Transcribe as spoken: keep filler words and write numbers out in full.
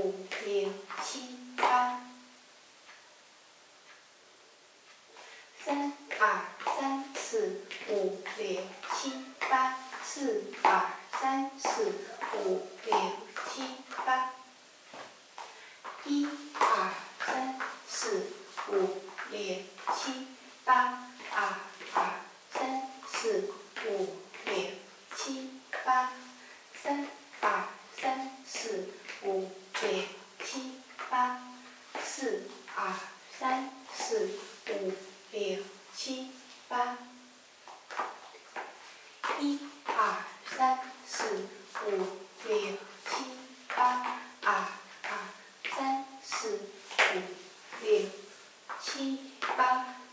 五六七八。三二三四五六七八，四二三四五六七八。一二三四五六七八，二二三四五六七八，三二三四五六七八，四二三四五六七八。一二三四五六七八，二二三四五六七八。